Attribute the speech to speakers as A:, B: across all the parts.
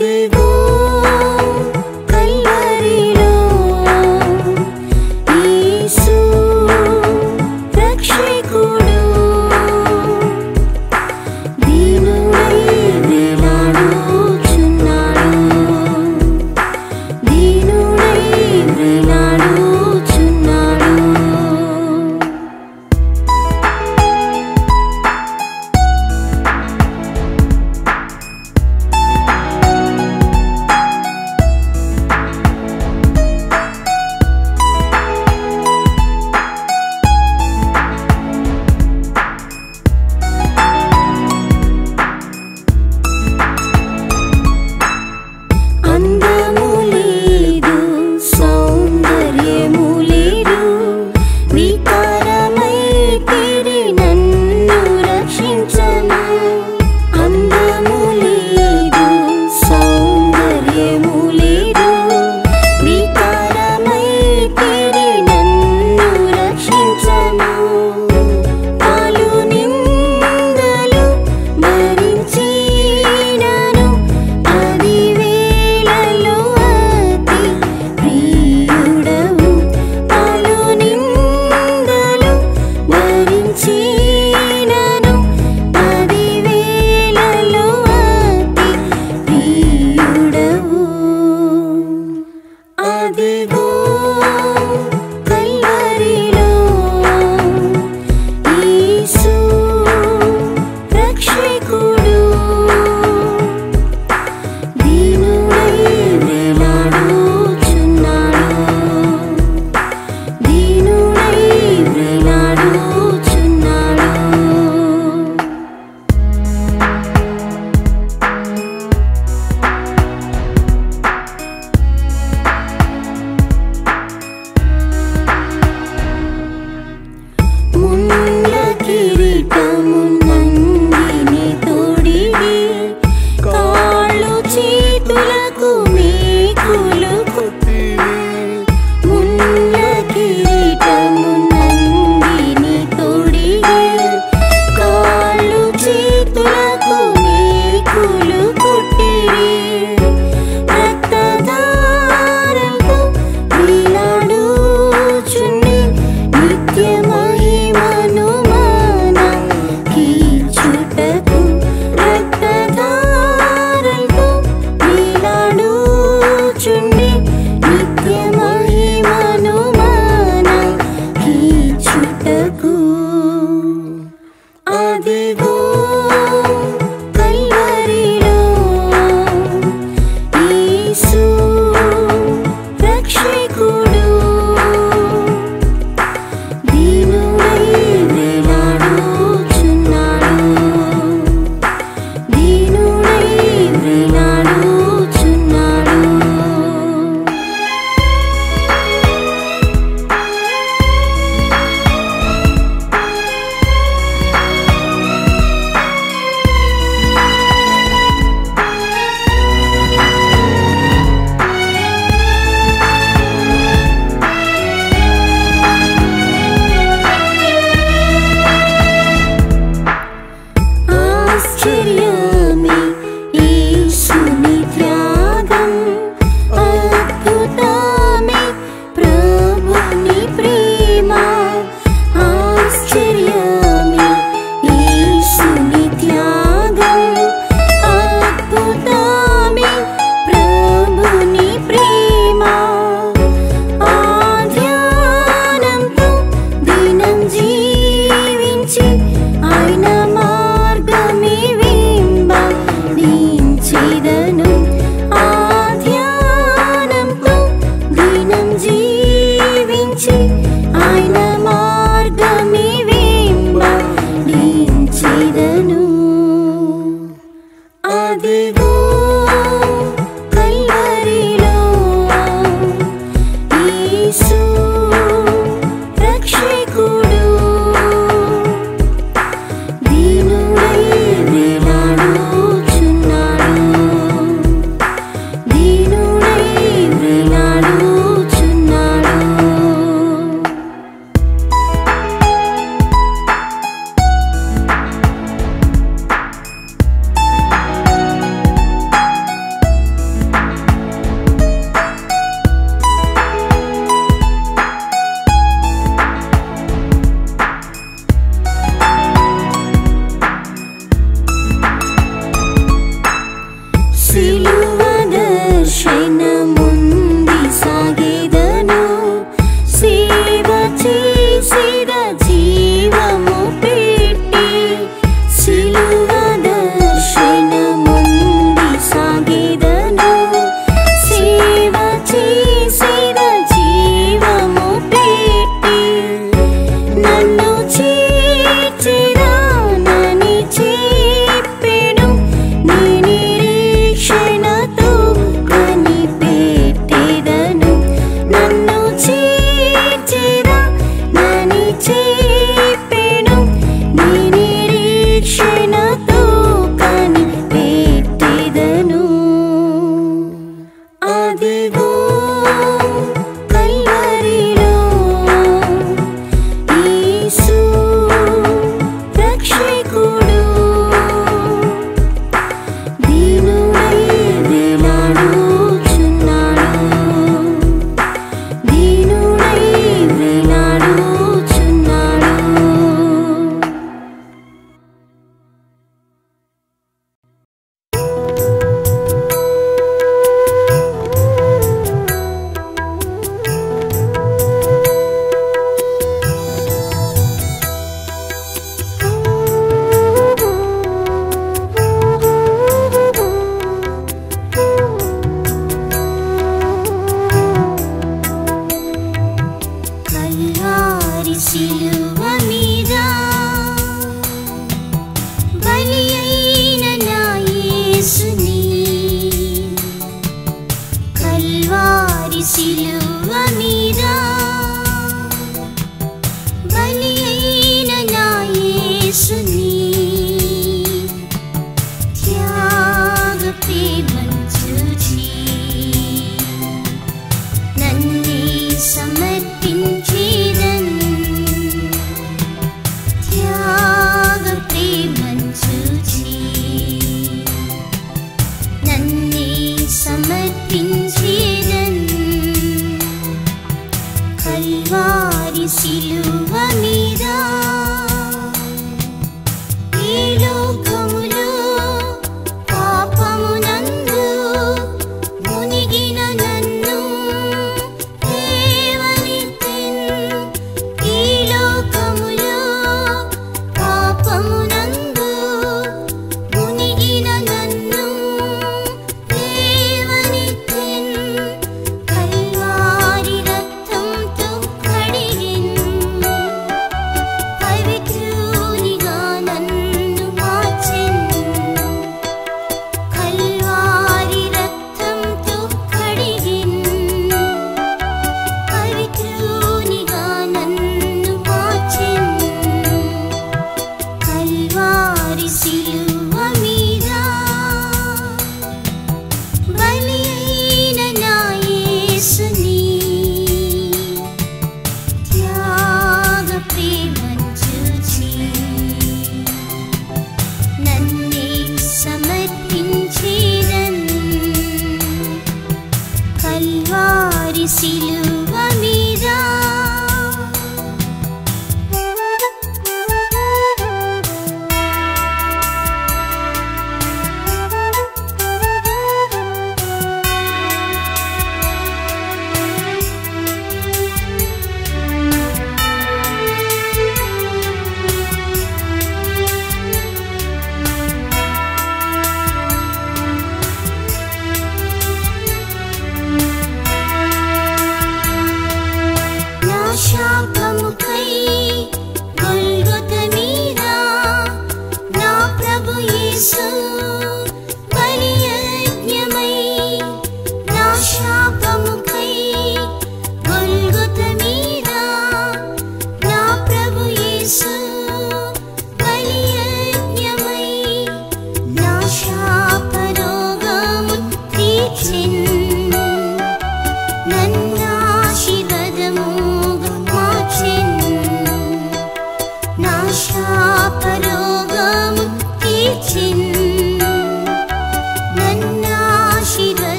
A: అదిగో కల్వరిలో యేసు రక్షకుడు దీనుడై వేలాడుచున్నాడు, దీనుడై వేలాడుచున్నాడు. అందము లేదు, సౌందర్యము లేదు, వికారమై తిరి నన్ను రక్షించము. అందము లేదు, సౌందర్యము లేదు, వికారమై తిరి నన్ను రక్షించము. పాలు నిందలు భరించినాను, అది వేళలో అతి ప్రియుడవు. పాలు నిందలు భరించినాను, అది వేళలో అతి ప్రియుడవు. అదిగో కల్వరిలో యేసు రక్షకుడు దీనుడై వేలాడుచున్నాడు, దీనుడై వేలాడుచున్నాడు. ముళ్ళ కిరీటము నందిని తోడిగి, కాళ్ళు చేతులకు మేకులు కుట్టిరి. ముళ్ళ కిరీటము నందిని తోడిగి, కాళ్ళు చేతులకు మేకులు కుట్టిరి. రక్తధారలతో వేలాడుచుండి, నిత్య మహిమను మనకిచ్చుటకు. రక్తధారలతో వేలాడుచుండి, నిత్య మహిమను మనకిచ్చుటకు. అదిగో కల్వరిలో యేసు రక్షకుడు దీనుడై వేలాడుచున్నాడు, దీనుడై వేలాడుచున్నాడు. ఆశ్చర్యమే యేసుని త్యాగం, అద్భుతమే ప్రభుని ప్రేమ. ఆశ్చర్యమే యేసుని త్యాగం, అద్భుతమే ప్రభుని ప్రేమ. ఆ ధ్యానంతో దినం జీవించి ఆయన మార్గమే వెంబడించెదను. ఆ ధ్యానంతో దినం జీవించి ఆయన మార్గమే వెంబడించెదను. అదిగో కల్వరిలో యేసు రక్షకుడు దీనుడై వేలాడుచున్నాడు, దీనుడై వేలాడుచున్నాడు.
B: 「
A: సిలువ దర్శనముంది సాగేదను సేవ చేసిద జీవము పెట్టి సిలువ దర్శనముంది సాగేదను సేవ చేసిద జీవము పెట్టి నన్ను చేర్చిరానని చెప్పెను నీ నిరీక్షణతో కనిపెట్టెదను నన్ను చేర్చిరానని చెప్పెను నీ నిరీక్షణతో కనిపెట్టెదను అదిగో కల్వరిలో యేసు రక్షకుడు దీనుడై వేలాడుచున్నాడు దీనుడై వేలాడుచున్నాడు కల్వారి సిలువ మీద బలి అయిన నా యేసుని కల్వారి సిలువ మీద బలి అయిన నా యేసుని త్యాగ ప్రేమను చూచి నన్నే సమర్పించేదన్ త్యాగ ప్రేమను చూచి నన్నే సమర్పించేదన్ కల్వారి సిలువ మీద ఈ లోకములో పాపమునందు మునిగిన నన్ను లేవనెత్తెన్ ఈ లోకములో పాపమునందు మునిగిన నన్ను లేవనెత్తెన్ కల్వారి రక్తంతో కడిగెన్ పవిత్రునిగా నన్ను మార్చెన్ కల్వారి రక్తంతో కడిగెన్ పవిత్రునిగా నన్ను మార్చెన్ కల్వారి సిలువ మీద బలి అయిన నా యేసుని త్యాగ ప్రేమను చూచి నన్నే సమర్పించేదన్ కల్వారి సిలువ మీద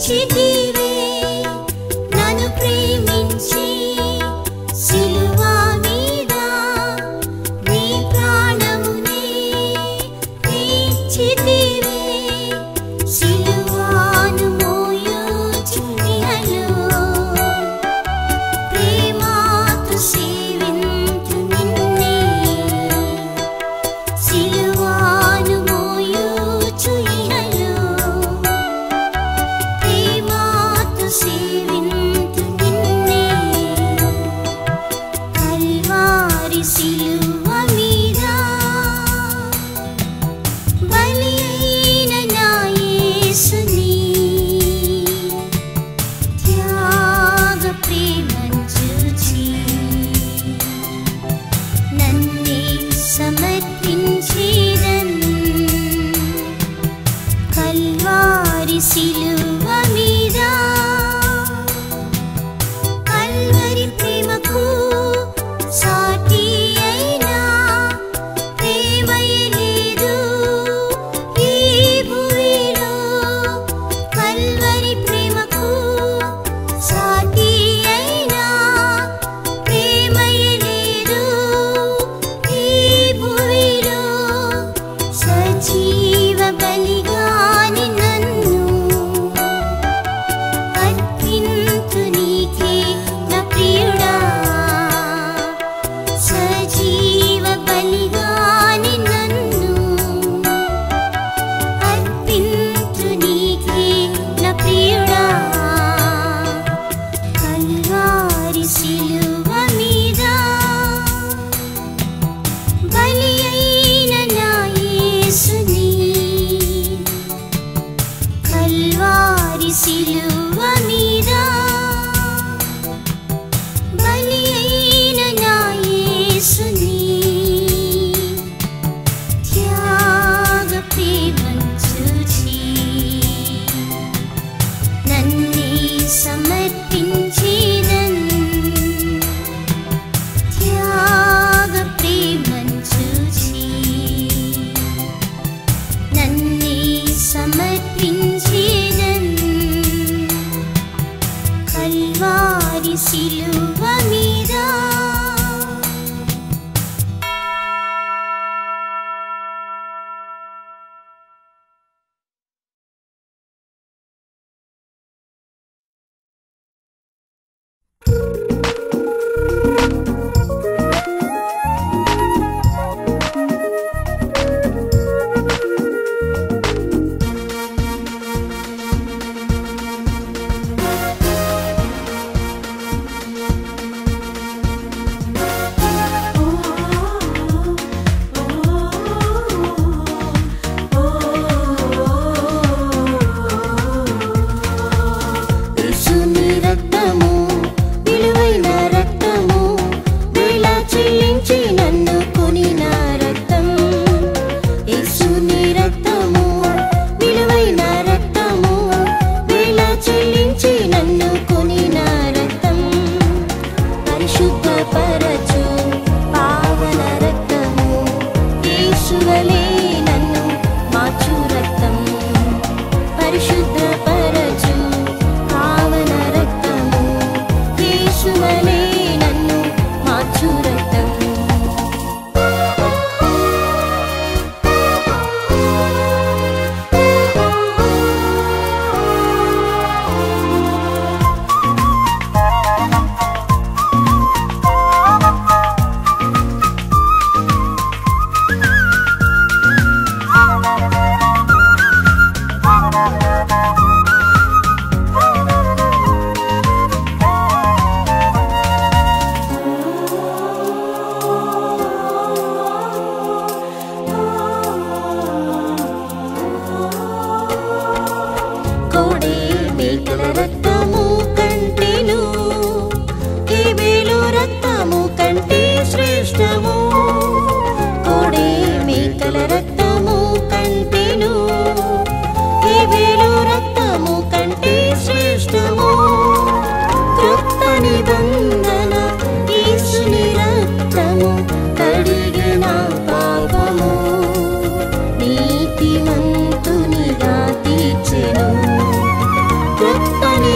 A: తీర్చితివే నన్ను ప్రేమించి సిలువ మీద నీ ప్రాణమునే తీర్చితివే సిలువను మోయుచు ఇహలో ప్రేమతో సేవింతు నిన్నే సిలువను మోయుచు ఇహలో ప్రేమతో సేవింతు నిన్నే కల్వారి సిలువ మీద బలి అయిన నా యేసుని త్యాగ ప్రేమను చూచి నన్నే సమర్పించేదన్ కల్వారి సిలువ మీద కల్వరి ప్రేమకు సాటి అయినా ప్రేమయే లేదు ఈ భూమిలో కల్వరి ప్రేమకు సాటి అయినా ప్రేమయే లేదు ఈ భూమిలో సజీవ బలిగాని నన్ను అర్పింతు నీకే నా ప్రియుడా సజీవ బలిగాని నన్ను అర్పింతు నీకే నా ప్రియుడా కల్వారి సిలువ మీద బలి అయిన నా యేసుని కల్వారి సిలువ మీద బలి అయిన నా యేసుని త్యాగ ప్రేమను చూచి నన్నే సమర్పించేదన్ త్యాగ ప్రేమను చూచి నన్నే సమర్పించేదన్ కల్వారి సిలువ మీద యేసుని రక్తము విలువైనది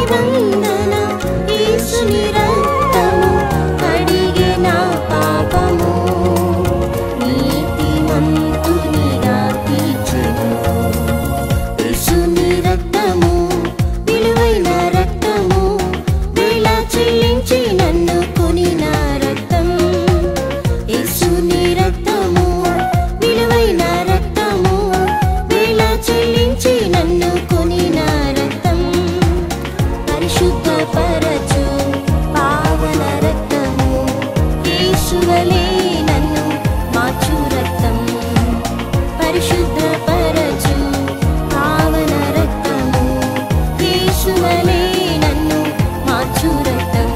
A: నిబంధన యేసుని రక్తము కడిగే నా పాపము నీతిమంతునిగా తీర్చెను యేసుని రక్తము విలువైన రక్తము వేల చెల్లించి నన్ను కొనిన రక్తం యేసుని రక్తము విలువైన రక్తము వేల చెల్లించి నన్ను కొనిన రక్తం పరిశుద్ధపరచు పావన రక్తము యేసువలే నన్ను మార్చు రక్తం పరిశుద్ధపరచు పావన రక్తము యేసువలే నన్ను మార్చు రక్తం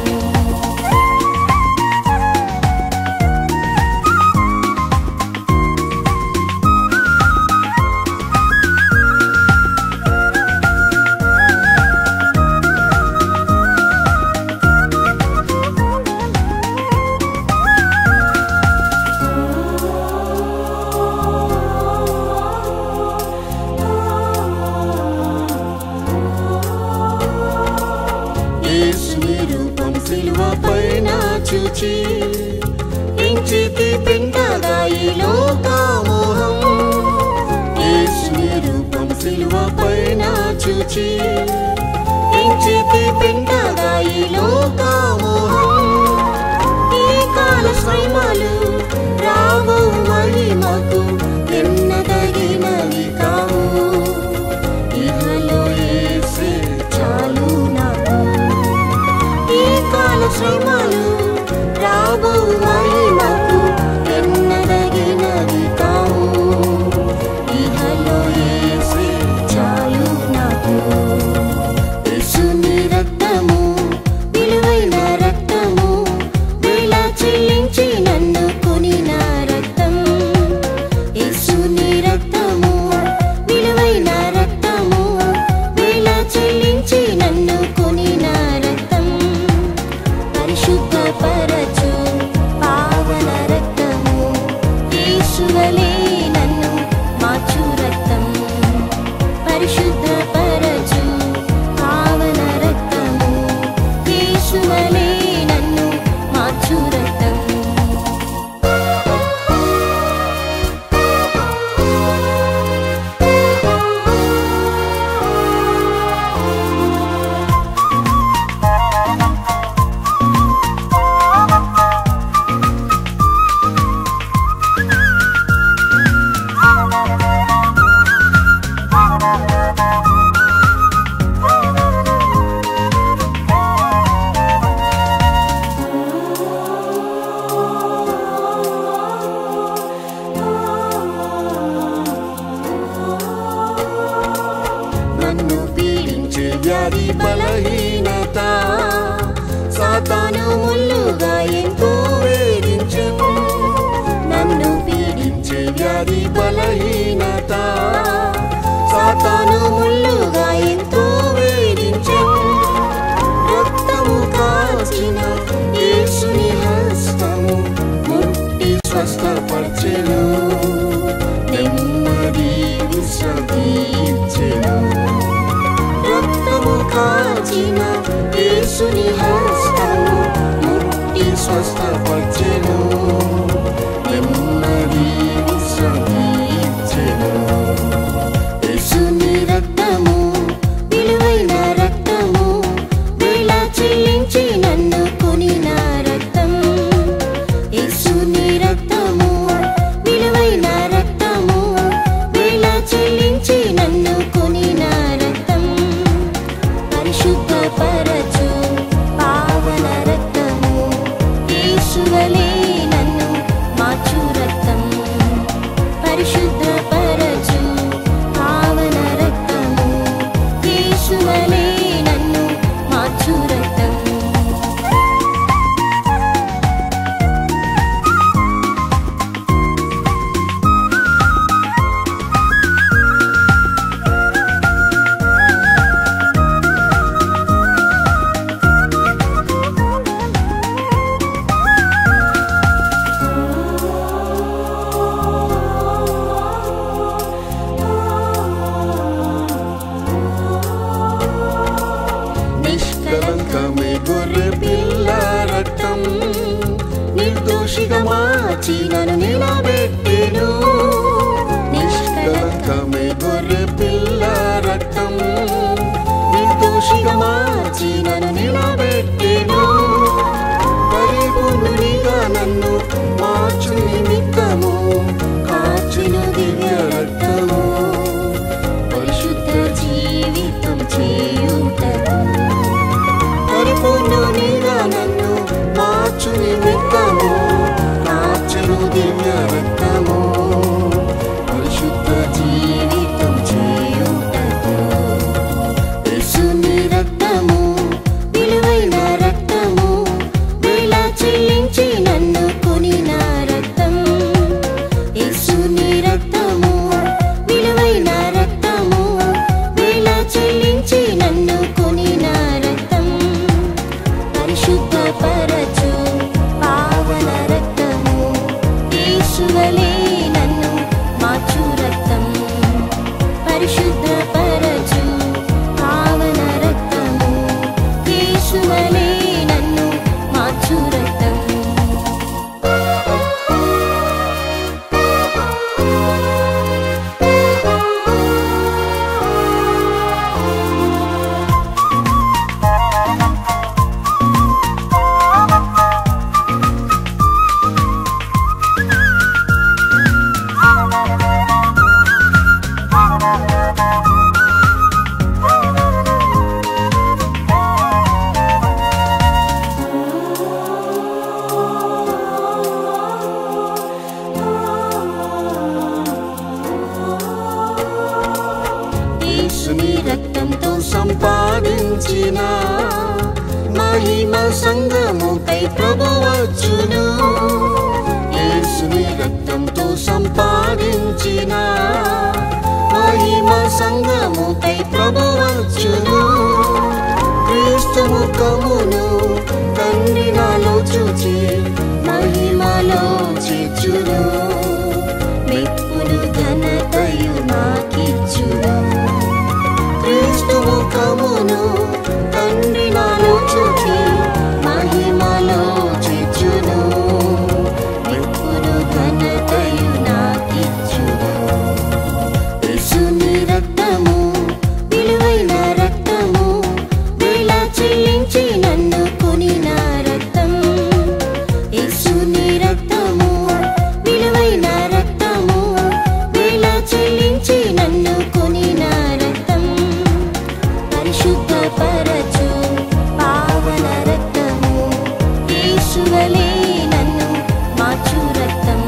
A: యేసుని రూపం సిలువపైన చూచి ఎంచితి పిండగా ఈ లోకమోహం యేసుని రూపం సిలువపైన చూచి ఎంచితి పిండగా ఈ లోకమోహం ఈ కాల శ్రమలు రావు మహిమకు ఎన్నదగినవి కావు ఇహలో యేసే చాలు నాకు ఈ కాల శ్రమలు రావు మహిమకు ఎన్నదగినవి కావు ఇహలో యేసే చాలు నాకు యేసుని రక్తము విలువైన రక్తము వేల చెల్లించి నన్ను కొనిన రక్తం యేసుని రక్తము విలువైన రక్తము వేల చెల్లించి నన్ను కొనిన రక్తం పరిశుద్ధపరచు పావన రక్తము యేసువలే నన్ను మార్చు రక్తం పరిశుద్ధపరచు పావన రక్తము యేసువలే నన్ను మార్చు రక్తం నన్ను పీడించే వ్యాధి బలహీనత సాతాను ముల్లుగా ఎంతో వేధించెను నన్ను పీడించే వ్యాధి బలహీనత సాతాను ముల్లుగా ఎంతో వేధించెను రక్తము కాచిన యేసుని హస్తము ముట్టి స్వస్థపరిచెను నెమ్మది విశ్రాంతి ఇచ్చెను రక్తము కాచిన యేసుని హస్తము ముట్టి స్వస్థపరిచెను నెమ్మది విశ్రాంతి ఇచ్చెను యేసుని రక్తము విలువైన రక్తము వేల చెల్లించి నన్ను కొనిన రక్తం యేసుని రక్తము విలువైన రక్తము వేల చెల్లించి నన్ను కొనిన రక్తం పరిశుద్ధపరచు పావన రక్తము యేసువలే నన్ను మార్చు రక్తం పరిశుద్ధపరచు పావన రక్తము యేసువలే నన్ను మార్చు రక్తం రక్తము విలువైన రక్తము వేల చెల్లించి నన్ను కొనిన రక్తం యేసుని రక్తము విలువైన రక్తము వేల చెల్లించి నన్ను కొనిన రక్తం పరిశుద్ధపరచు పావన రక్తము యేసువలే నన్ను మార్చు రక్తం పరిశుద్ధపరచు పావన రక్తము యేసువలే నన్ను మార్చు రక్తం యేసుని రక్తంతో సంపాదించిన మహిమ సంగముపై ప్రభువచ్చును యేసుని రక్తంతో సంపాదించిన మహిమ సంగముపై ప్రభువచ్చును క్రీస్తు ముఖమును తండ్రి నాలో చూచి మహిమలో చేర్చును మెప్పును ఘనతయు నాకిచ్చును క్రీస్తు ముఖమును తండ్రి నాలో చూచి మహిమలో చేర్చును మెప్పును ఘనతయు నాకిచ్చును యేసుని రక్తము విలువైన రక్తము వేల చెల్లించి నన్ను కొనిన రక్తం యేసుని రక్తము విలువైన రక్తము వేల చెల్లించి నన్ను కొనిన రక్తం పరిశుద్ధపరచు పావన రక్తము యేసువలే నన్ను మార్చు రక్తం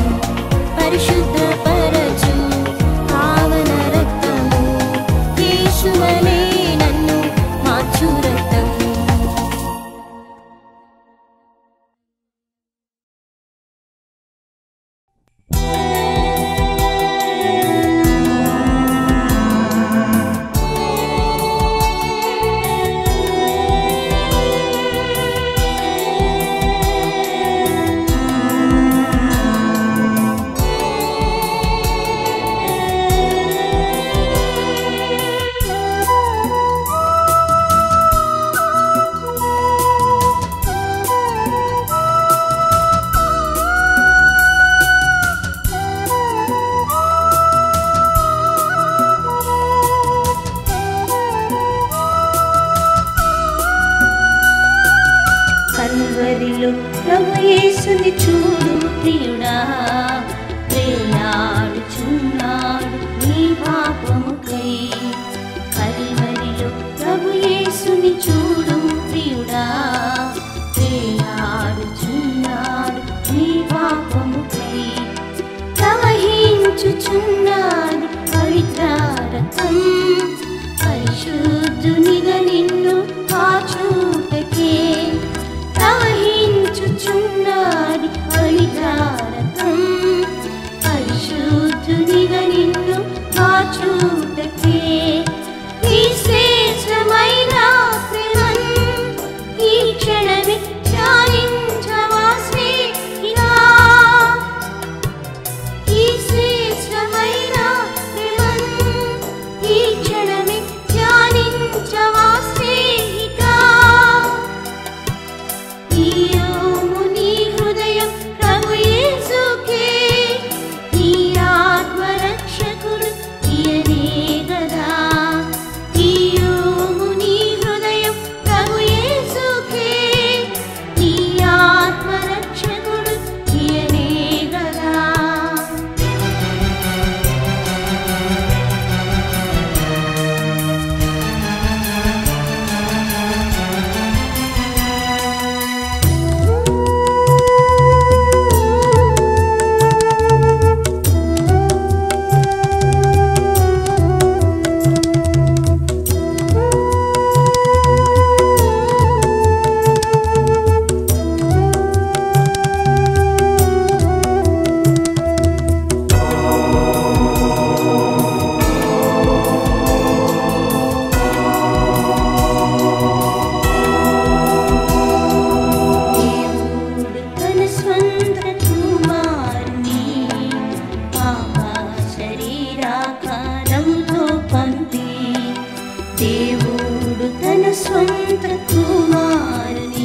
A: పరిశుద్ధపరచు పావన రక్తము యేసువలే నన్ను మార్చు రక్తం కల్వరిలో ప్రభు యేసుని చూడు ప్రియుడా వేలాడుచున్నాడు నీ పాపముకై కల్వరిలో ప్రభు యేసుని చూడు ప్రియుడా వేలాడుచున్నాడు నీ పాపముకై ప్రవహించుచున్నాడు పవిత్ర రక్తం పరిశుద్ధునిగా నిన్ను కాచుటకే ప్రవహించుచున్నాడు పవిత్ర రక్తం పరిశుద్ధునిగా నిన్ను కాచుటకే ఈ శ్రేష్టమైన ప్రేమన్ ఈ క్షణమే ధ్యానించవా స్నేహితా ఈ శ్రేష్టమైన ప్రేమన్ ఈ క్షణమే ధ్యానించవా స్వంత కుమారుని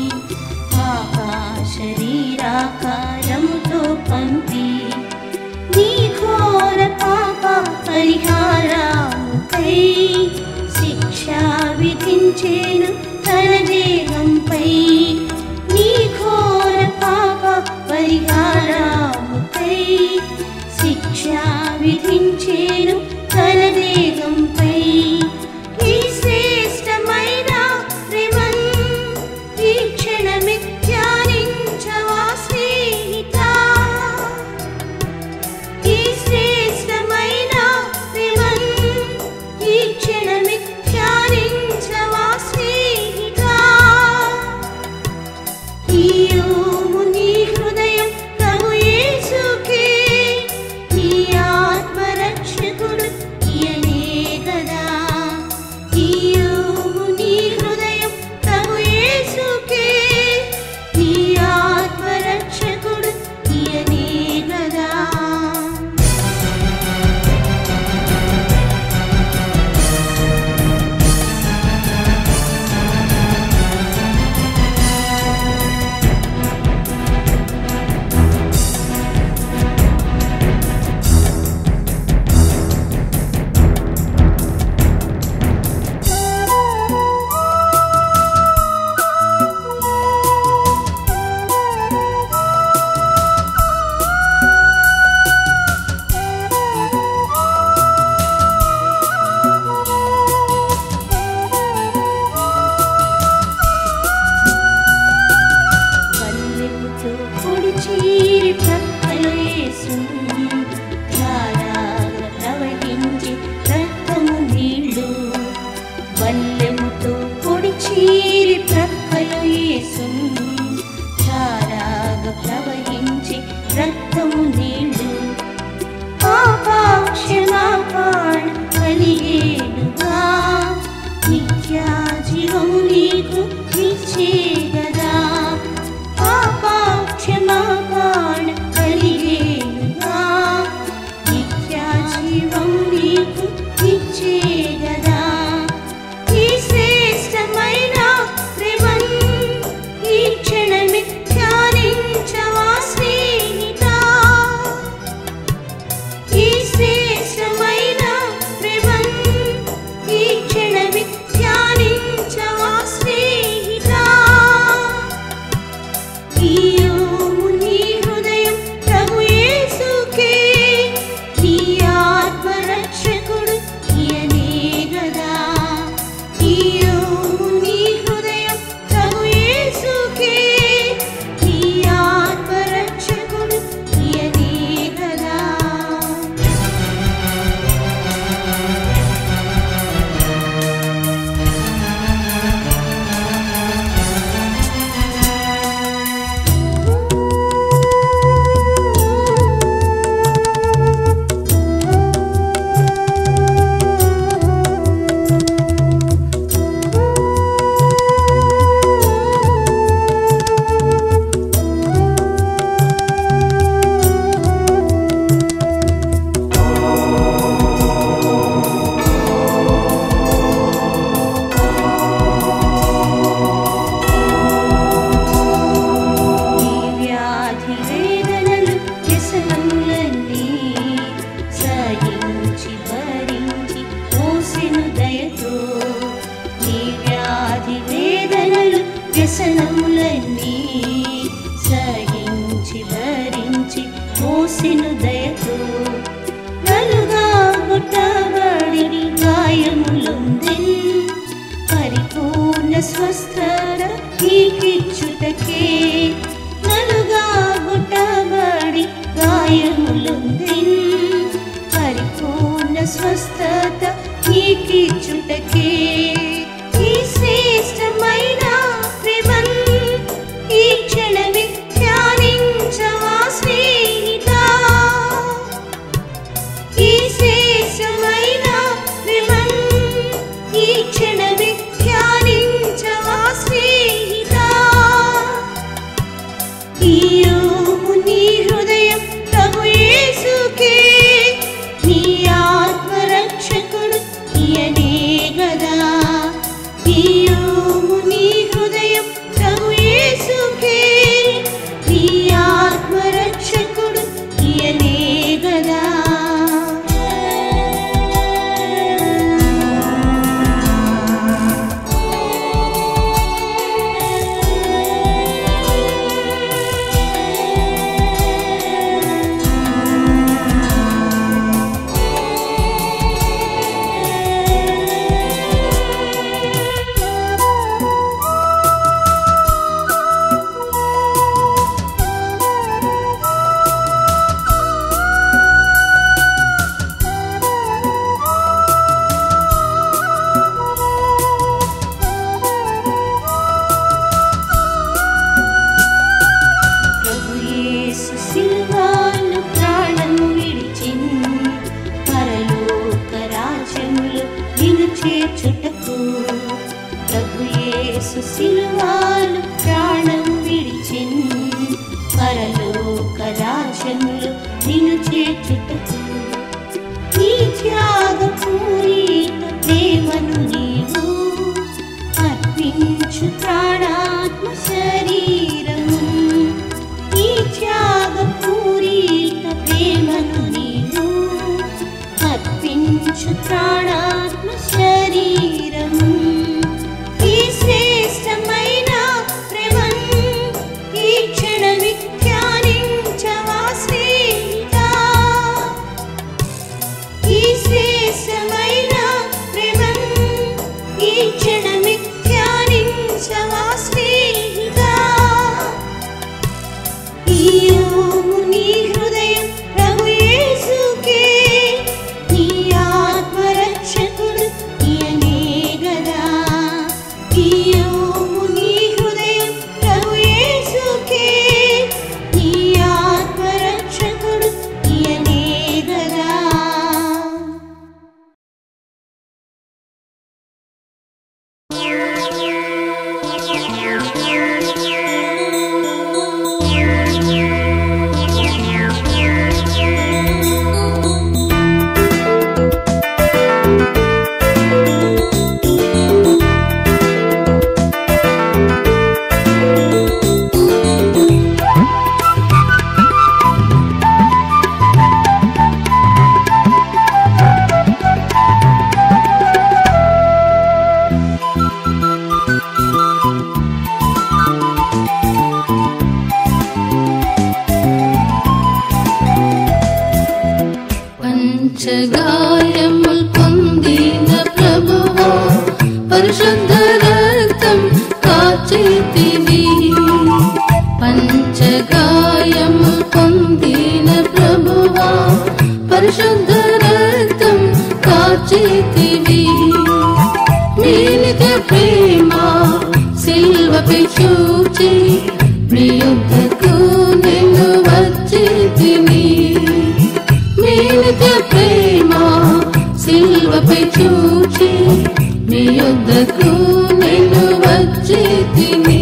A: శరీరాకారముతో పంపి నీ ఘోర పాప పరిహారముకై శిక్ష విధించేను తన దేహంపై నీ ఘోర పాప పరిహారముకై శిక్ష విధించేను తన దేహంపై ఈ శ్రేష్టమైన ప్రేమన్ ఈ క్షణమే ధ్యానించవా స్నేహితా ఈ శ్రేష్టమైన ప్రేమన్ ఈ క్షణమే ధ్యానించవా స్నేహితా ఇయ్యుము నీ హృదయం ప్రభు యేసుకే నీ ఆత్మరక్షకుడు ఈయనే గదా ఇయ్యుము నీ హృదయం ప్రభు యేసుకే నీ ఆత్మరక్షకుడు ఈయనే గదా వల్లెముతో పొడిచీరి ప్రక్కలో యేసును ధారాగా ప్రవహించి రక్తము నీళ్ళు వల్లెముతో పొడిచీరి ప్రక్కలో యేసును ధారాగా ప్రవహించి రక్తము నీళ్ళు పాపా క్షమాపణ కలిగేనుగా నిత్య జీవము నీకు నిశ్చేగదా పాపా క్షమాపణ కలిగేనుగా నిత్య జీవము నీకు నిశ్చేగదా ఈ శ్రేష్టమైన ప్రేమన్ ఈ క్షణమే ధ్యానించవా స్నేహితా ఈ శ్రేష్టమైన ప్రేమన్ ఈ క్షణమే ధ్యానించవా స్నేహితా ఇయ్యుము నీ హృదయం ప్రభు యేసుకే నీ ఆత్మరక్షకుడు ఈయనే గదా ఇయ్యుము నీ హృదయం ప్రభు యేసుకే నీ ఆత్మరక్షకుడు ఈయనే గదా ఈ వ్యాధి వేదనలు వ్యసనములన్నీ సహించి భరించి మోసెను దయతో ఈ వ్యాధి వేదనలు వ్యసనములన్నీ సహించి భరించి మోసెను దయతో నలుగా గుట్టబడి గాయములుందెన్ పరిపూర్ణ స్వస్థత నీకిచ్చుటకే నలుగా గుట్టబడి గాయములుందెన్ పరిపూర్ణ స్వస్థత నీకిచ్చుటకే ఈ శ్రేష్టమైన ప్రేమన్ ఈ క్షణమే ధ్యానించవా స్నేహితా ఈ శ్రేష్టమైన ప్రేమన్ ఈ క్షణమే ధ్యానించవా స్నేహితా ఇయ్యుము నీ హృదయం ప్రభు యేసుకే నీ ఆత్మరక్షకుడు ఈయనే గదా యేసు సిలువలో ప్రాణం విడిచెను పరలోక రాజ్యములో నిన్ను చేర్చుటకు ఈ త్యాగపూరిత ప్రేమను నీవు అర్పించు ప్రాణాత్మ శరీరము ఈ త్యాగపూరిత ప్రేమను నీవు అర్పించు ప్రాణాత్మ శరీరము ఈ శ్రేష్టమైన ప్రేమను ఈ క్షణమి ధ్యానించవా స్నేహితా ఈ శ్రేష్టమైన ప్రేమను ఈ క్షణమి ధ్యానించవా స్నేహితా ఇయ్యుము నీ హృదయం ప్రభు యేసుకే నీ ఆత్మరక్షకుడు ఈయనే గదా ఇయ్యుము నీ హృదయం ప్రభు యేసుకే నీ ఆత్మరక్షకుడు ఈయనే గదా
B: పంచగాయముల్ పొందిన ప్రభువా పరిశుద్ధ రక్తం కాచితివి పంచగాయముల్ పొందిన ప్రభువా పరిశుద్ధ రక్తం కాచితివి మీ నిత్య ప్రేమ సిల్వపై చూచి మీ యుద్ధకు నేను వచ్చితిని మీ నిత్య ప్రేమ సిల్వపై చూచి మీ యుద్ధకు నేను వచ్చితిని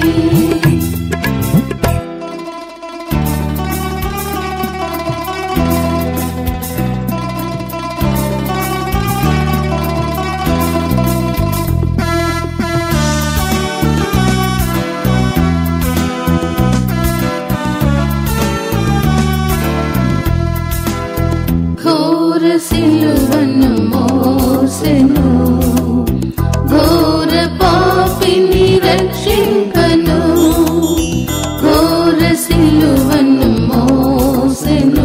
B: ఘోర సిలువను మోసెను ఘోర పాపిని రక్షింపను ఘోర సిలువను మోసెను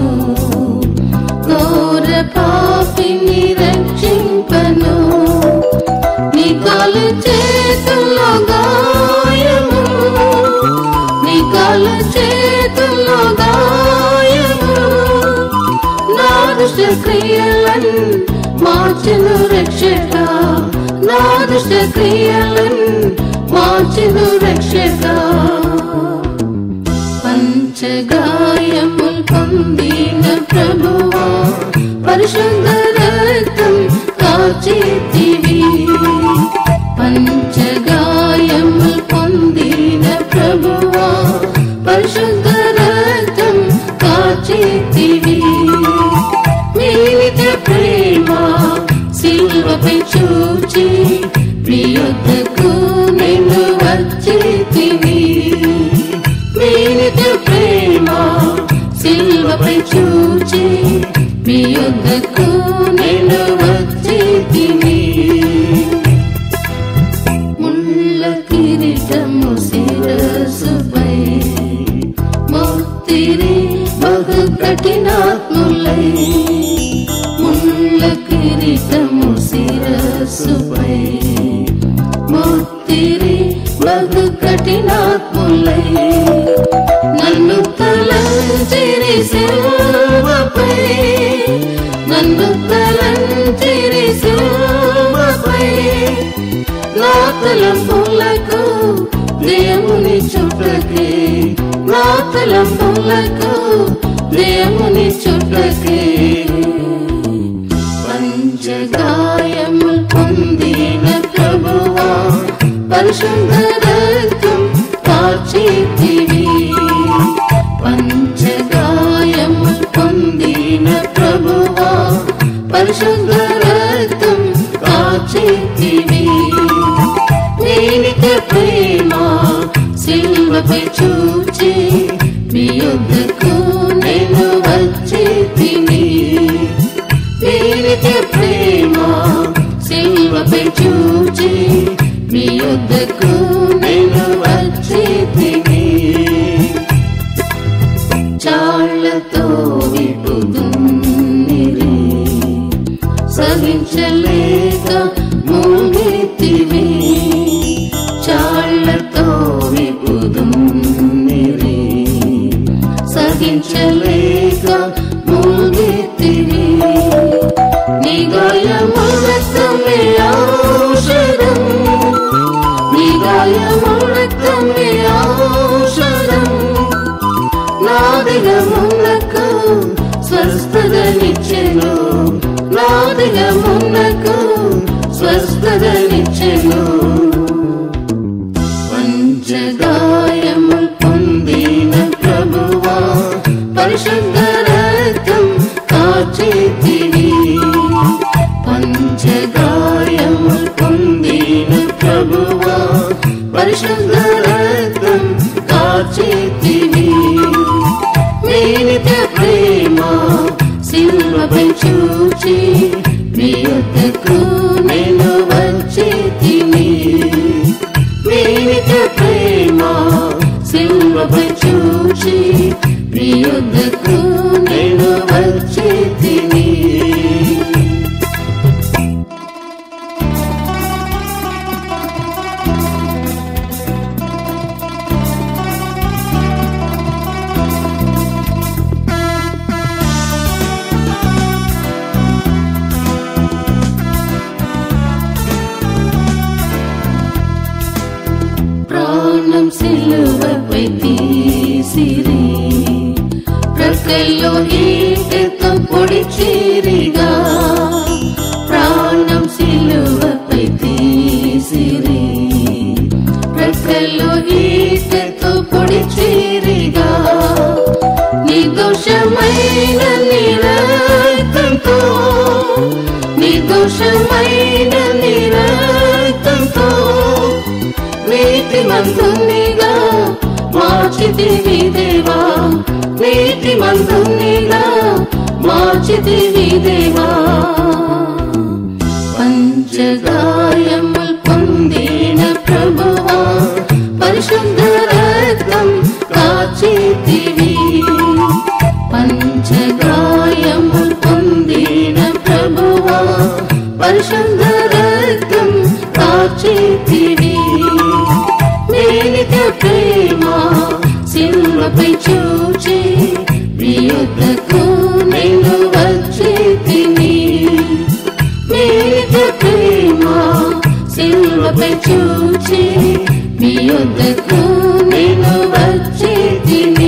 B: ఘోర పాపిని రక్షింపను నీ కాలు చేతుల్లో గాయము నీ కాలు చేతుల్లో గాయము నా దుష్ట క్రియలను మార్చెను రక్షక నా దుష్ట క్రియలను మార్చెను రక్షక పంచగాయముల్ పొందిన ప్రభువా పరిశుద్ధ రక్తం కాచితివి పంచగాయముల్ పొందిన ప్రభువా పరిశుద్ధ రక్తం కాచితివి మీ నిత్య ప్రేమ సిల్వపై చూచి మీ యుద్ధకు నేను వచ్చితిని మీ నిత్య ప్రేమ సిల్వపై చూచి మీ యుద్ధకు నేను వచ్చితిని ముళ్ళ కిరీటము శిరస్సుపై మోతిరి బహు కఠినాత్ములై ముళ్ళ కిరీటము శిరస్సుపై మోతిరి బహు కఠినాత్ములై నన్ను తలంచిరి సిలువపై నన్ను తలంచిరి సిలువపై నా తలంపులకు దేవుని చుట్టకే నా తలంపులకు దేవుని చుట్టకే పంచగాయముల్ పొందిన ప్రభువా పరిశుద్ధ రక్తం కార్చితివి. పంచగాయము పొందిన ప్రభువా పరిశుద్ధ రక్తం కార్చితివి. నీనిక ప్రేమ సిలువపై చూచి మీ యొద్దకు నేను వచ్చి తిని. నీనిక ప్రేమ సిలువపై చూచి మీ యొద్దకు నేను వచ్చి తిని. చాళ్లతో విపుదున్నిరి సహించలేక మూగితివి. చాళ్లతో విపుదున్నిరి సహించలేక మూగితివి. నీ గాయములతమే ఔషధం, నీ గాయములతమే ఔషధం. నా దినములకు స్వస్థతనిచ్చెను, నా దినములకు స్వస్థతనిచ్చెను. పంచగాయములు పొందిన ప్రభువా పరిశుద్ధ రక్తం కార్చితివి. పంచగాయములు పొందిన ప్రభువా పరిశుద్ధ రక్తం కార్చితివి. నీనిక ప్రేమ సిలువపై చూచి మీ యొద్దకు నేను వచ్చి తిని. నీనిక ప్రేమ సిలువపై చూచి మీ యొద్దకు నేను వచ్చి తిని. ప్రాణం సిలువపై తీసిరి, ప్రక్కల్లో ఈటెతో పొడిచిరిగా. ప్రాణం సిలువపై తీసిరి, ప్రక్కల్లో ఈటెతో పొడిచిరిగా. నిర్దోషమైన నిరక్తంతో, నిర్దోషమైన నిరక్తంతో నీతిమంతునిగా మార్చితివి దేవా, నీతిమంతునిగా మార్చితివి దేవా. పంచగాయములు పొందిన ప్రభువా పరిశుద్ధ రక్తం కార్చితివి. పంచగాయములు పొందిన ప్రభువా పరిశుద్ధ రక్తం కార్చితివి. నీనిక ప్రేమ సిలువపై చూచి మీ యొద్దకు నేను వచ్చి తిని. నీనిక ప్రేమ సిలువపై చూచి మీ యొద్దకు నేను వచ్చి తిని.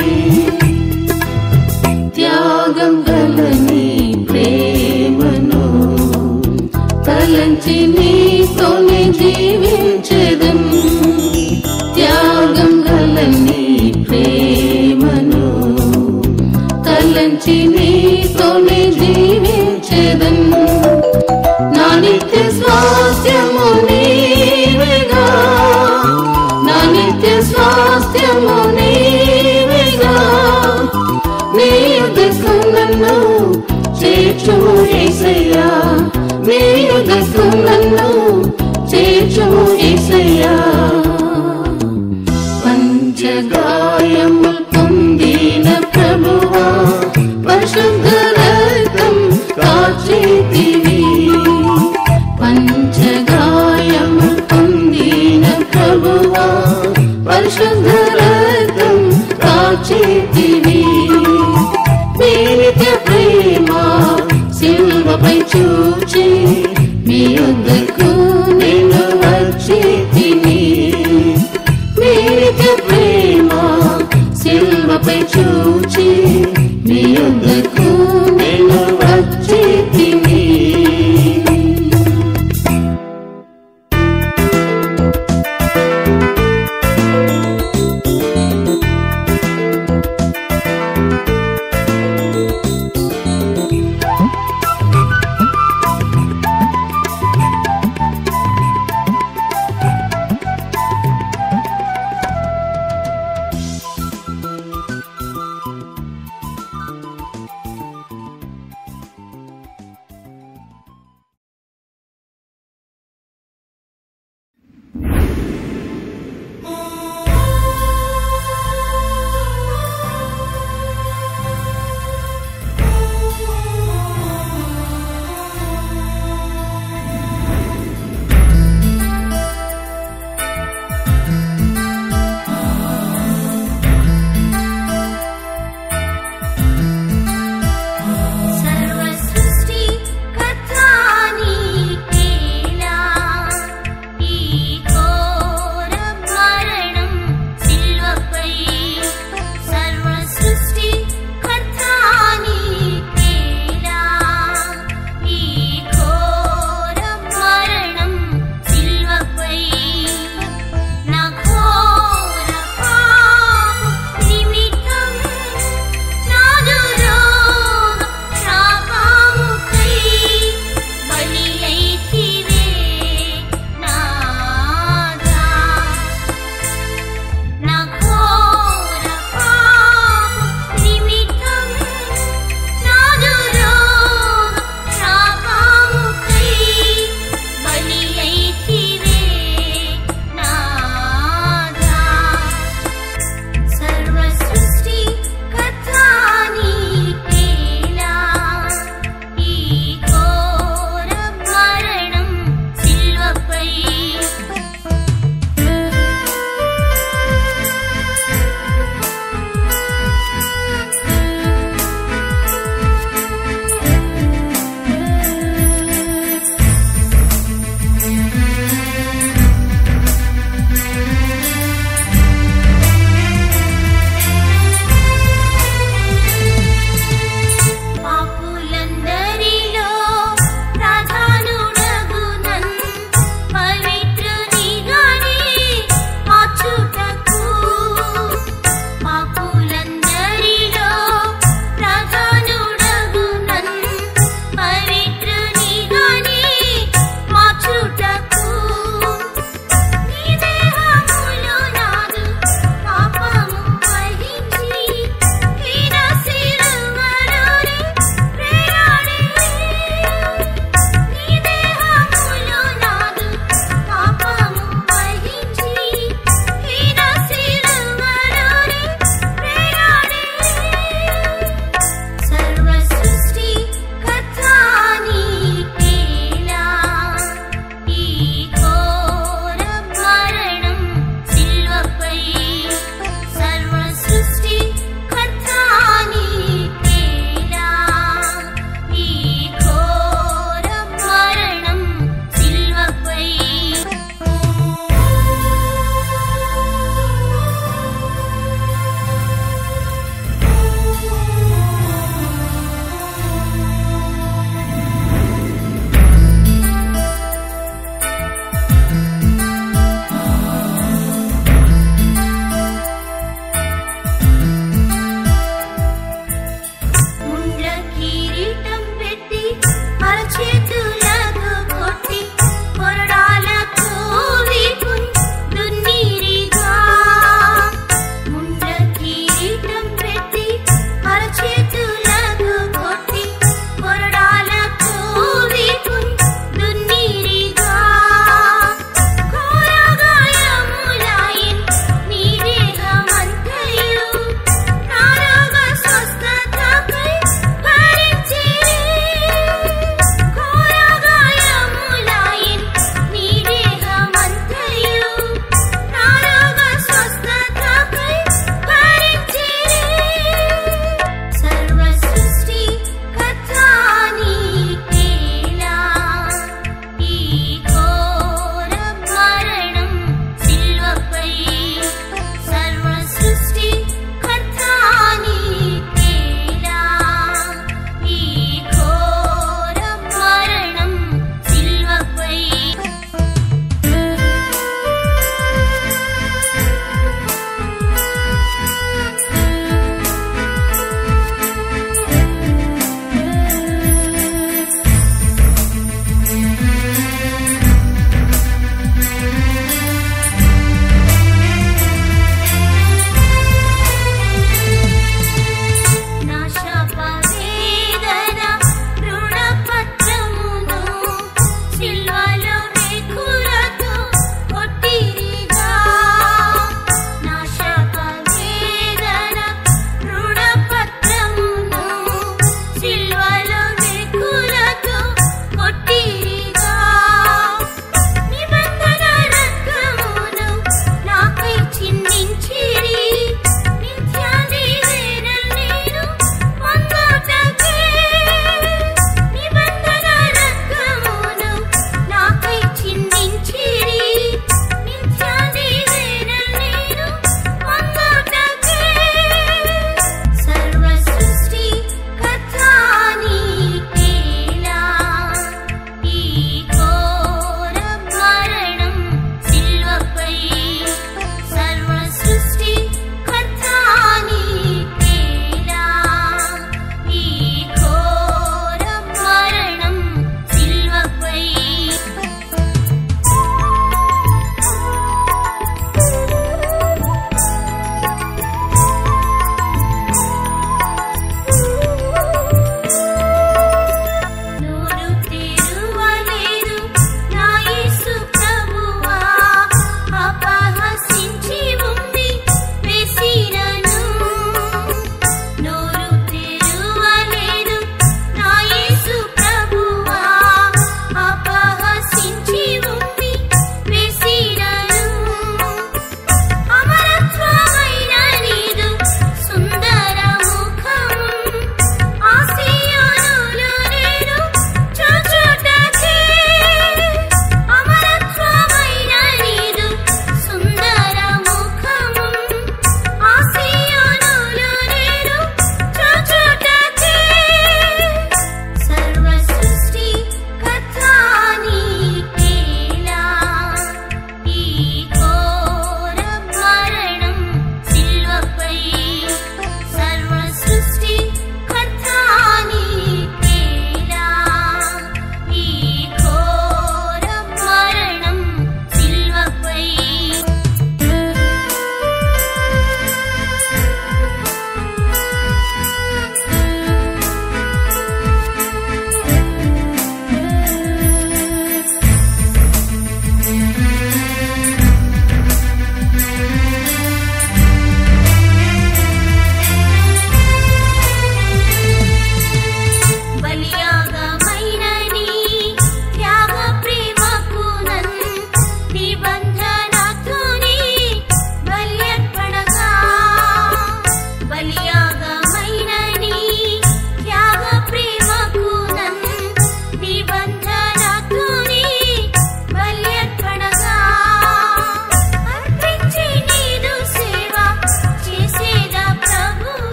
B: త్యాగం గల నీ ప్రేమను తలంచి నీతోనే జీవించెదం. త్యాగం గల నీ ప్రేమను తలంచి నీతోనే జీవించెదం. నా నిత్య స్వాస్థ్యము నీవేగా, నా నిత్య స్వాస్థ్యము నీవేగా. నీ యొద్దకు నన్ను చేర్చుము యేసయ్యా, నీ యొద్దకు నన్ను చేర్చుము యేసయ్యా. పంచగాయములు పొందిన ప్రభువా పరిశుద్ధ రక్తం కార్చితివి. పంచగాయములు పొందిన ప్రభువా పరిశుద్ధ రక్తం కార్చితివి. నీనిక ప్రేమ సిలువపై చూచి మీ యొద్దకు నేను వచ్చి తిని.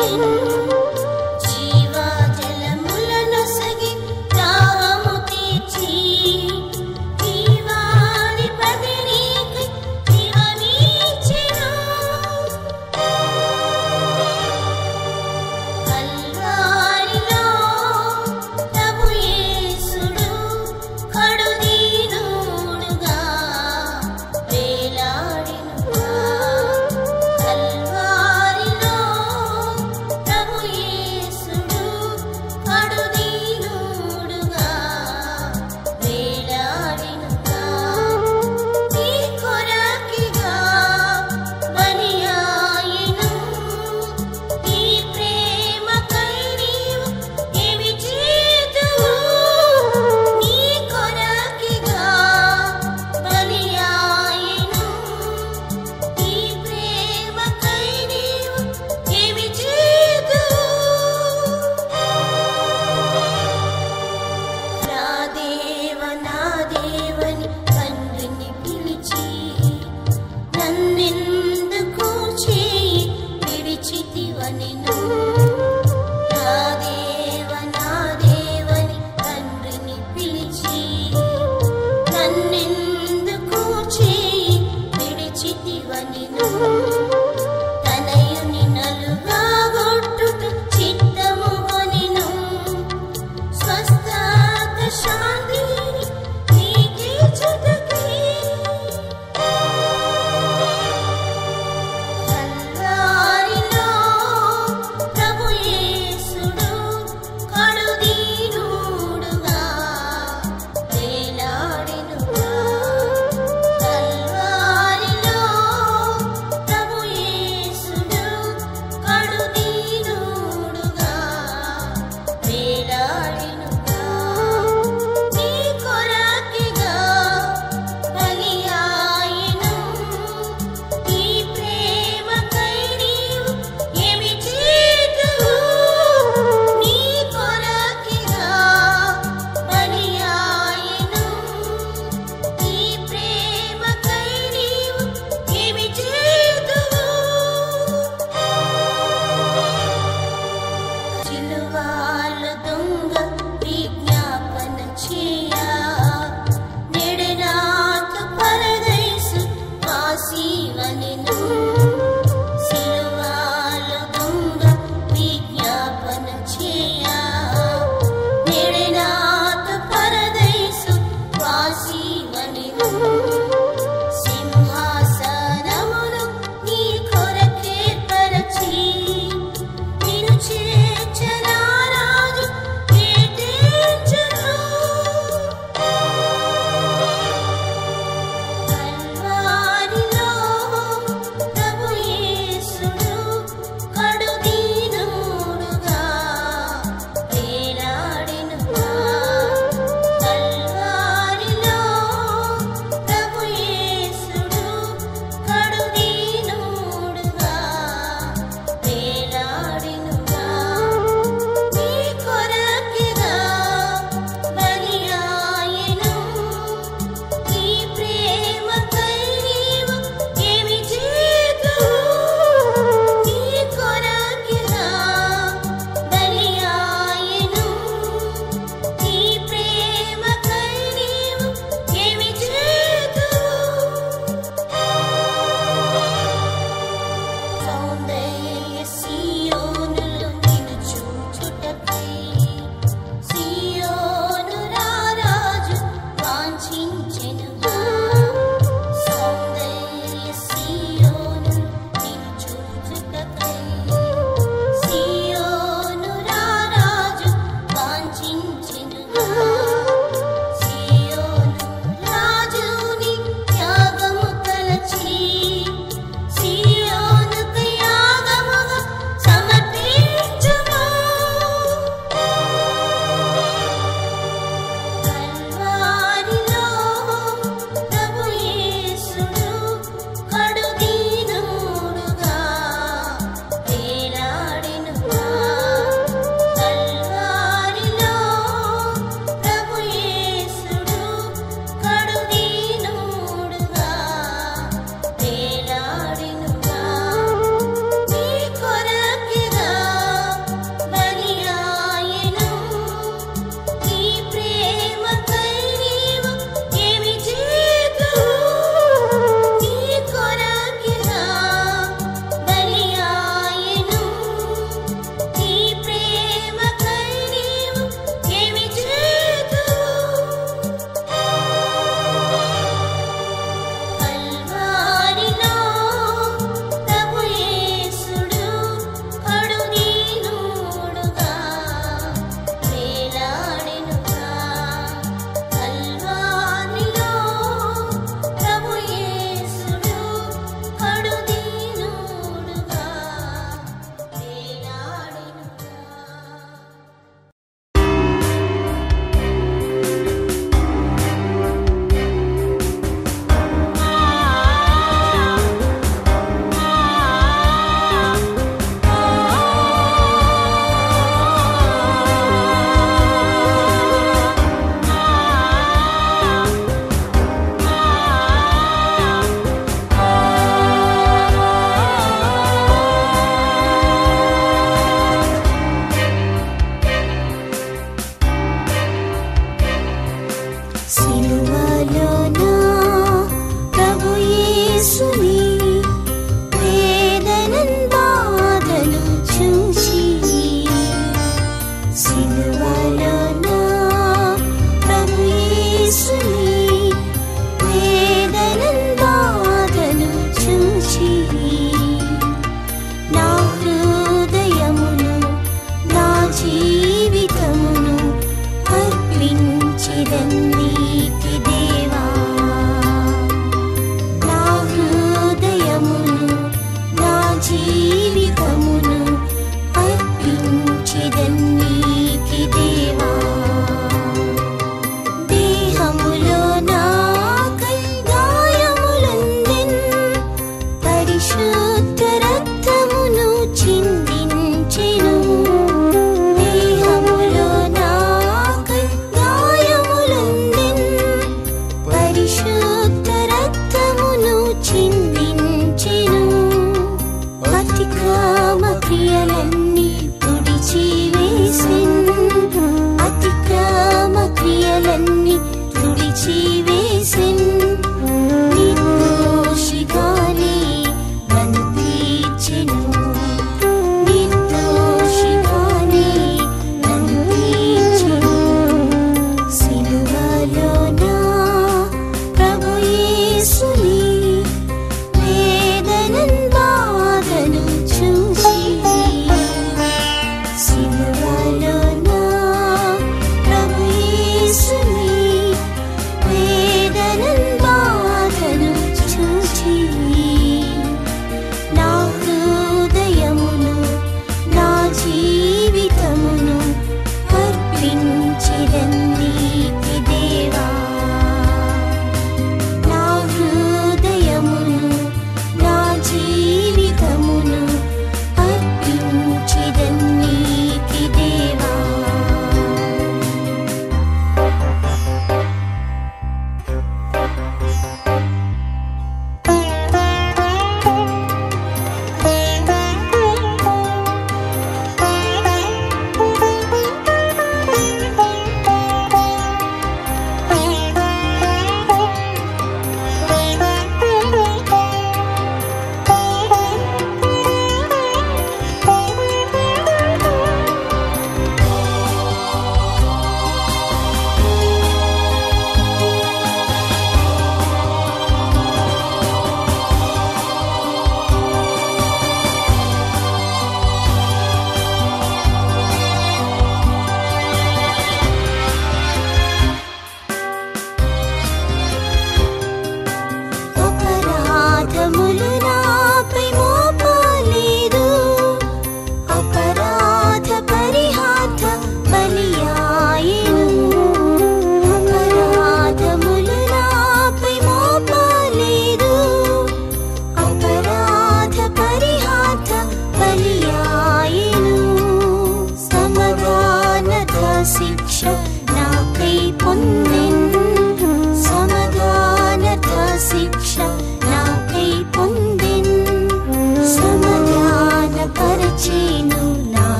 A: ప్రభు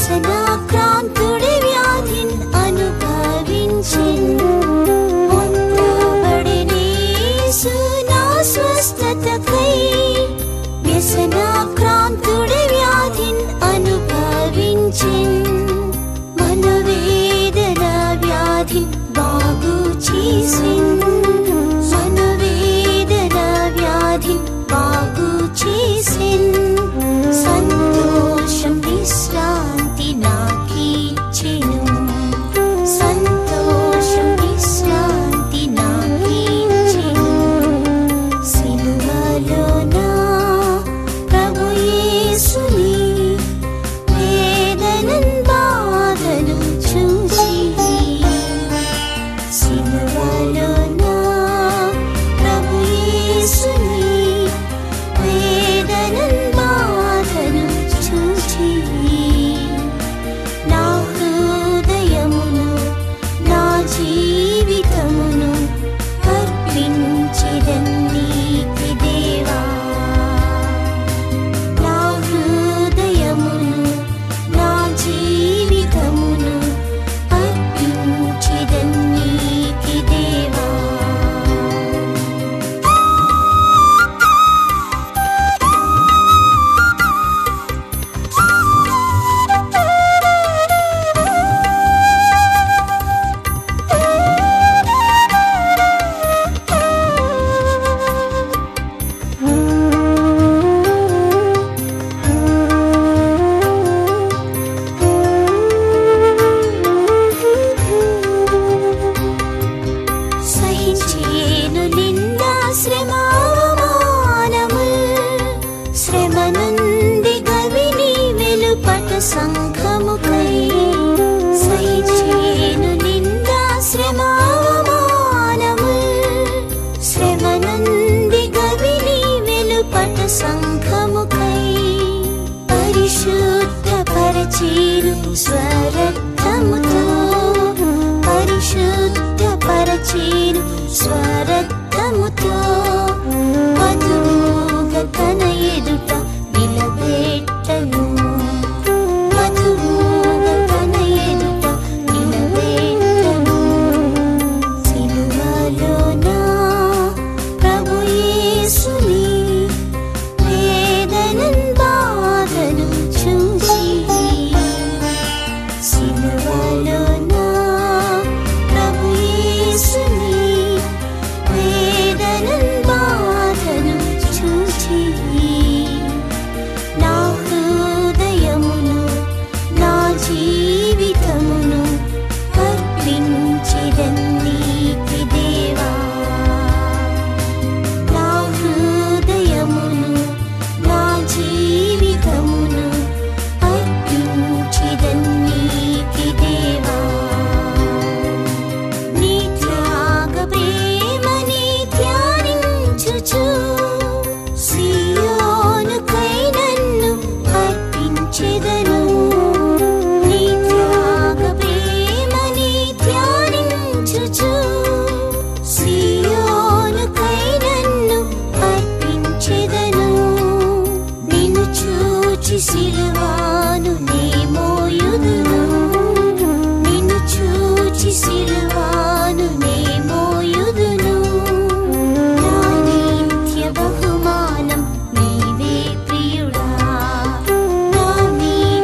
A: వ్యసనాక్రాంతుడి వ్యాధిని అనుభవించెను. మొత్తబడిన యేసు నా స్వస్థతకై వ్యసనాక్రాంతుడి వ్యాధిని అనుభవించెను. మనోవేదన వ్యాధిని బాగు చేసెను. మనోవేదన వ్యాధిని బాగు చేసెను. సంతోషం విశ్రాంతి నాకిచ్చెను. సంతోషం విశ్రాంతి నాకిచ్చెను. సిలువలో నా ప్రభు యేసుని వేదనను బాధను చూచి, సిలువలో నా ప్రభు యేసుని వేదనను బాధను చూచి, నా హృదయమును నా జీవితమును అర్పించెదను నీకు దేవా. నా హృదయమును నా జీవితమును అర్పించెదను నీకు దేవా. సహించేను నిందా శ్రమ అవమానముల్, శ్రమ నుండి గవిని వెలుపట సంఘముకై. సహించేను నిందా శ్రమ అవమానముల్, శ్రమ నుండి గవిని వెలుపట సంఘముకై. పరిశుద్ధపరచేను స్వరక్తముతో, పరిశుద్ధపరచేను స్వరక్తముతో. వధువుగా తన ఎదుట నిలబెట్టను. వధువుగా తన ఎదుట నిలబెట్టను. సిలువలో నా ప్రభు యేసుని వేదనను బాధను చూచి, సిలువలో నా ప్రభు యేసుని వేదనను బాధను చూచి, నా హృదయమును నా జీవితమును అర్పించెదను నీకు దేవా. నా హృదయమును నా జీవితమును అర్పించెదను నీకు దేవా. నీ త్యాగ ప్రేమని ధ్యానించుచు, సియోనుకై నన్ను అర్పించెదను. నీ త్యాగ ప్రేమని ధ్యానించుచు, సియోనుకై నన్ను అర్పించెదను. నిన్ను చూచి సిలువను నే మోయుదును. నిన్ను చూచి సిలువను నే మోయుదును. నా నిత్య బహుమానం నీవే ప్రియుడా. నా నిత్య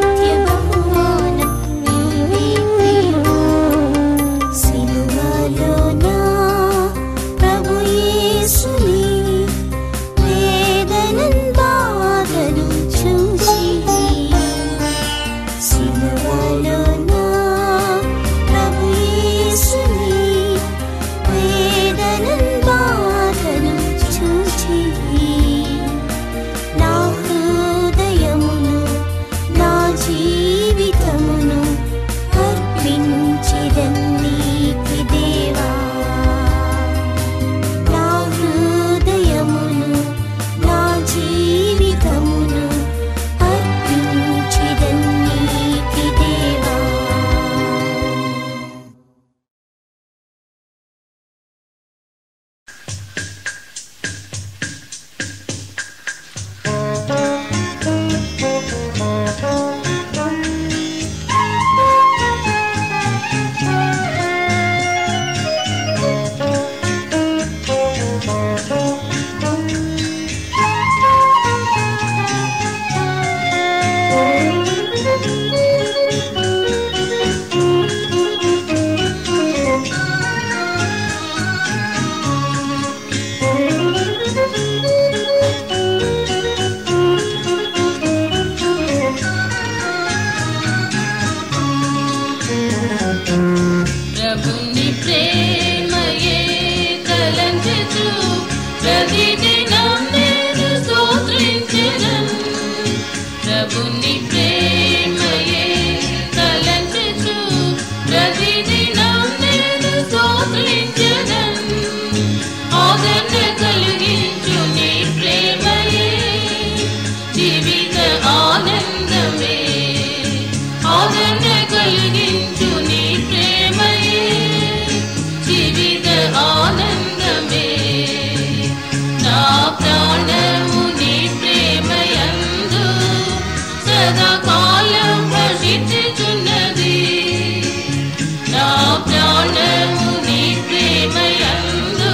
B: ప్రభుని ప్రేమయే తలంచుచు ప్రతిదినం నేను స్తోత్రించెదను. ప్రభుని ప్రేమయే తలంచుచు ప్రతిదినం నేను స్తోత్రించెదను. ఆదరణ కలిగించు నీ ప్రేమయే జీవిత ఆనందమే. ఆదరణ కలిగించు నీ ప్రేమయే జీవిత ఆనందమే. నా ప్రాణము నీ ప్రేమయందు సదాకాలం హర్షించుచున్నది. నా ప్రాణము నీ ప్రేమయందు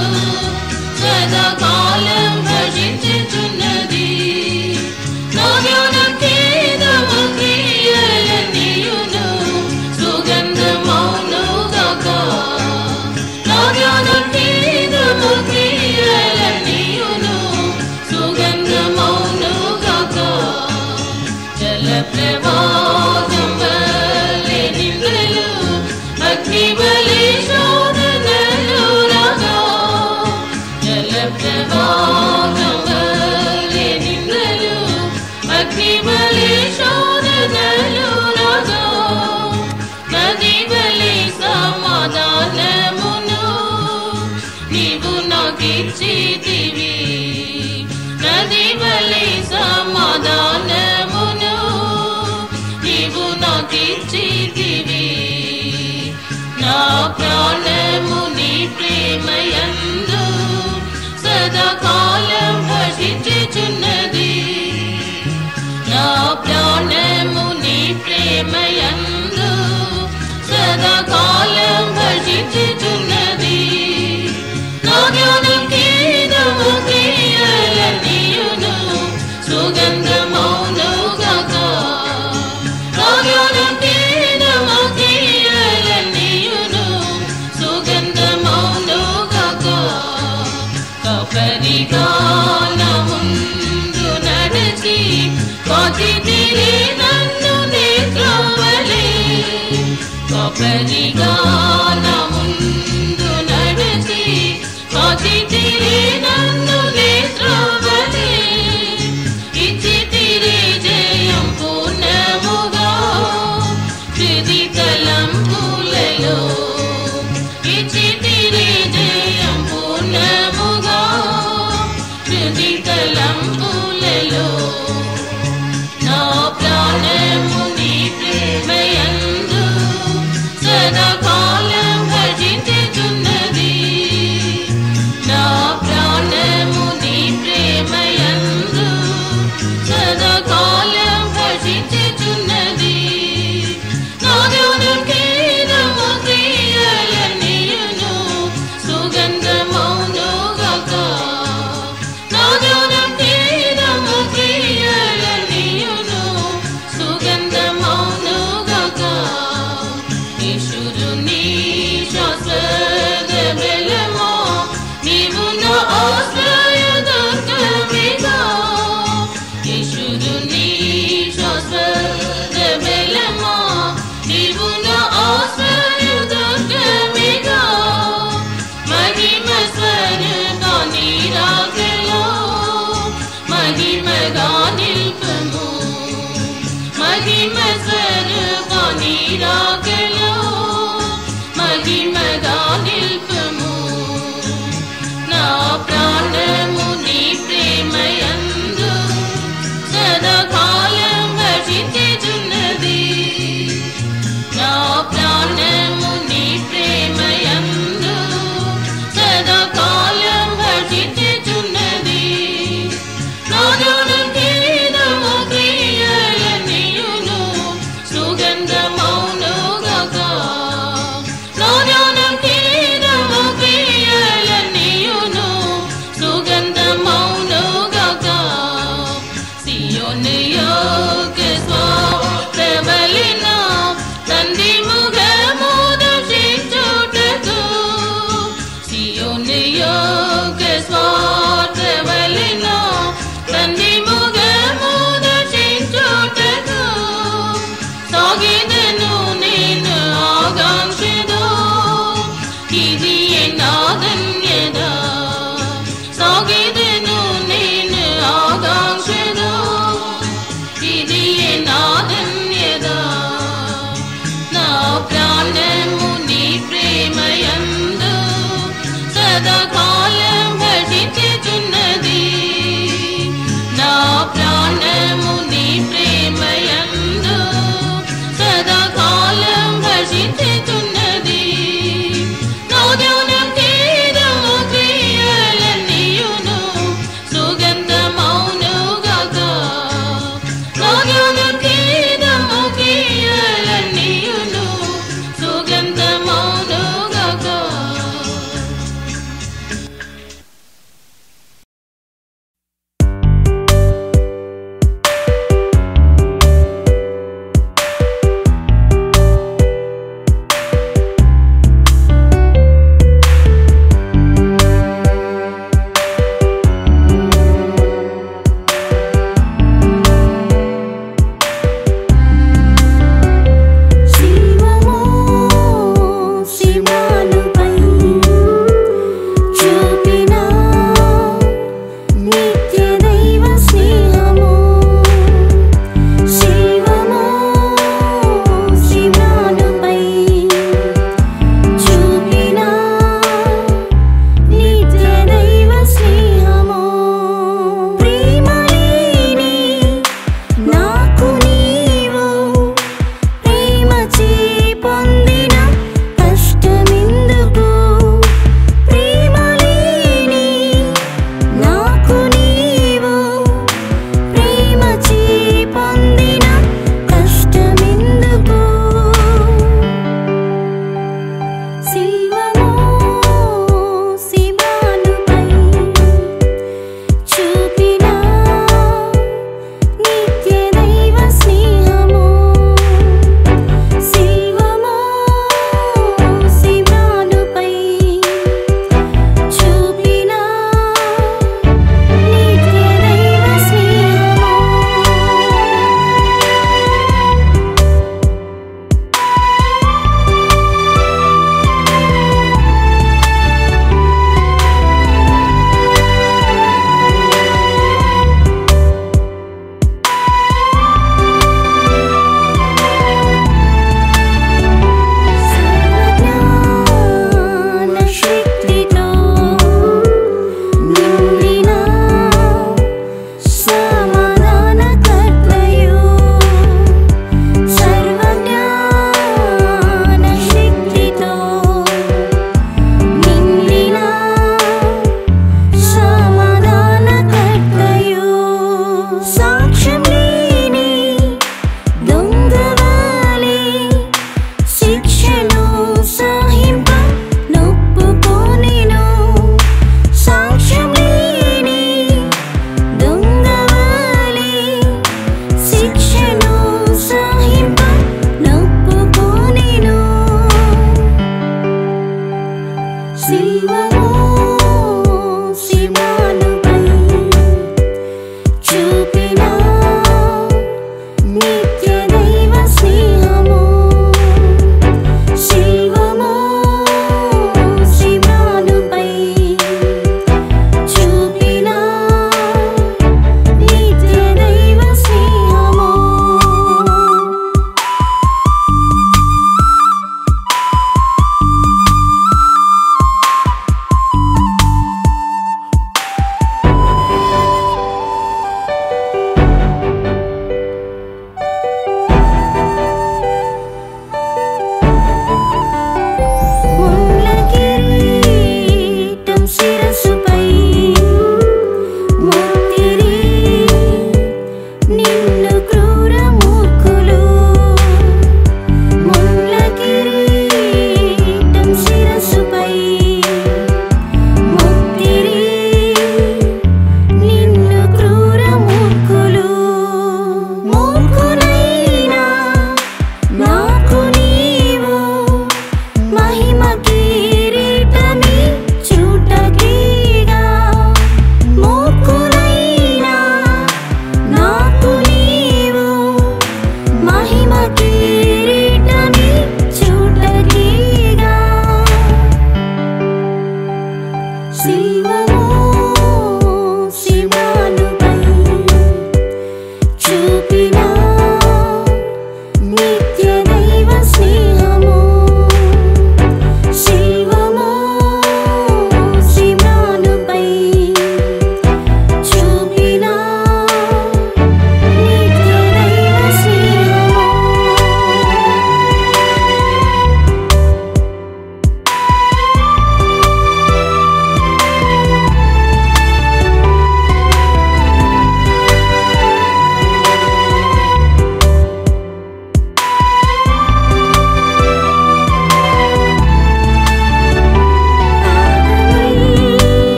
B: సదాకాలం హర్షించుచున్నది. నా జ్ఞానం కేదము క్రియలన్నీయును సుగంధమౌనుగాక. నా జ్ఞానం కేదము క్రియలన్నీయును సుగంధమౌనుగాక. జల ప్రవాహం వలె నిందలు అగ్ని వలె శోధనలు రాగా. జల ప్రవాహం వలె నిందలు అగ్ని వలె శోధనలు రాగా. నది వలె సమాధానమును నీవు నాకిచ్చితివి. నది వలె సమాధానమును నీవు నాకిచ్చితివి. నా ప్రాణము నీ ప్రేమయందు సదాకాలం హర్షించుచున్నది. నా ప్రాణము నీ ప్రేమయందు సదాకాలం హర్షించుచున్నది. నా జ్ఞానం కేదము క్రియలన్నీయును సుగంధమౌనుగాక. నా జ్ఞానం కేదము క్రియలన్నీయును సుగంధమౌనుగాక. కపరిగా నా ముందు నడచి కాచితిరి నన్ను నేత్రవలే. కపరిగా నా ముందు నడచి కాచితిరి నన్ను నేత్రవలే. ఇచ్చితిరి జయం పూర్ణముగా హృది తలంపులలో. ఇచ్చితిరి జయం పూర్ణముగా హృది తలంపులలో. నా ప్రాణము నీ ప్రేమయందు సదాకాలం హర్షించుచున్నది. నా ప్రాణము నీ ప్రేమయందు సదాకాలం హర్షించుచున్నది. నా జ్ఞానం కేదము క్రియలన్నీయును సుగంధమౌనుగాక. నా జ్ఞానం కేదము క్రియలన్నీయును సుగంధమౌనుగాక. యేషుని శాశ్వత బలమా నీవు నా ఆశ్రయదుర్గమిగా. యేషుని శాశ్వత బలమా నీవు నా ఆశ్రయదుర్గమిగా. మహిమ స్వరూపా నీ రాకలో మహిమగా నిల్పుము. మహిమ స్వరూపా నీ రాకలో మహిమగా నిల్పుము. నా ప్రాణము నీ ప్రేమయందు సదాకాలం హర్షించుచున్నది. నా ప్రాణము నీ ప్రేమయందు సదాకాలం హర్షించుచున్నది. నా జ్ఞానం కేదము క్రియలన్నీయును సుగంధమౌనుగాక.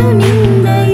A: నిందయే